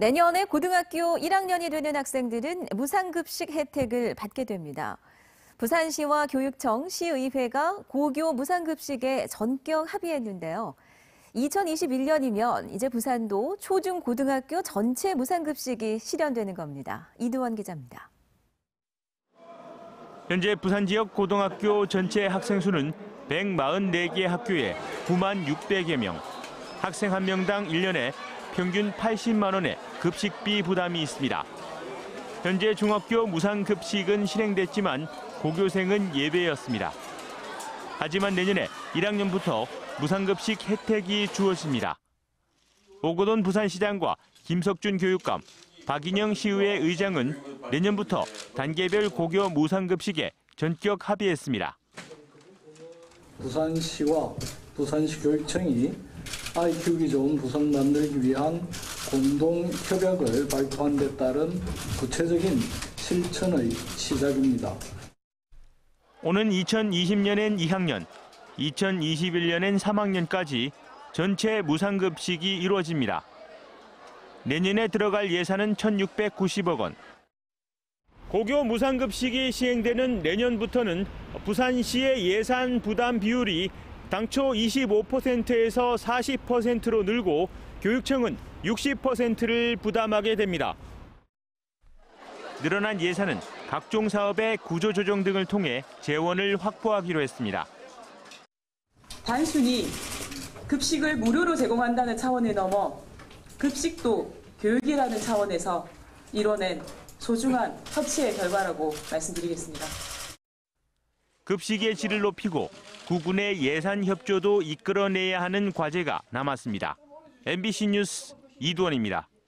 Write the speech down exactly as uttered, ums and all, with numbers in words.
내년에 고등학교 일 학년이 되는 학생들은 무상급식 혜택을 받게 됩니다. 부산시와 교육청, 시의회가 고교 무상급식에 전격 합의했는데요. 이천이십일 년이면 이제 부산도 초중고등학교 전체 무상급식이 실현되는 겁니다. 이두원 기자입니다. 현재 부산 지역 고등학교 전체 학생 수는 백사십사 개 학교에 구만 육백여 명, 학생 한 명당 일 년에 평균 팔십만 원의 급식비 부담이 있습니다. 현재 중학교 무상급식은 실행됐지만 고교생은 예외였습니다. 하지만 내년에 일 학년부터 무상급식 혜택이 주어집니다. 오거돈 부산시장과 김석준 교육감, 박인영 시의회 의장은 내년부터 단계별 고교 무상급식에 전격 합의했습니다. 부산시와 부산시 교육청이 아이 키우기 좋은 부산 만들기 위한 공동 협약을 발표한 데 따른 구체적인 실천의 시작입니다. 오는 이천이십 년엔 이 학년, 이천이십일 년엔 삼 학년까지 전체 무상급식이 이루어집니다. 내년에 들어갈 예산은 천육백구십억 원. 고교 무상급식이 시행되는 내년부터는 부산시의 예산 부담 비율이 당초 이십오 퍼센트에서 사십 퍼센트로 늘고 교육청은 육십 퍼센트를 부담하게 됩니다. 늘어난 예산은 각종 사업의 구조조정 등을 통해 재원을 확보하기로 했습니다. 단순히 급식을 무료로 제공한다는 차원을 넘어 급식도 교육이라는 차원에서 이뤄낸 소중한 협치의 결과라고 말씀드리겠습니다. 급식의 질을 높이고 구군의 예산 협조도 이끌어내야 하는 과제가 남았습니다. 엠비씨 뉴스 이두원입니다.